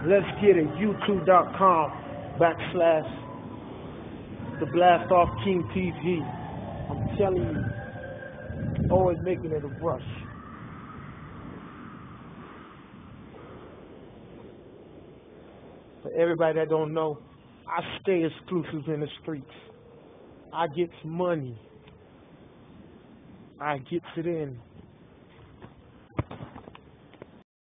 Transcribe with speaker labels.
Speaker 1: Let's get it. YouTube.com backslash the Blast Off King TV. I'm telling you, always making it a rush. For everybody that don't know, I stay exclusive in the streets. I gets money. I gets it in.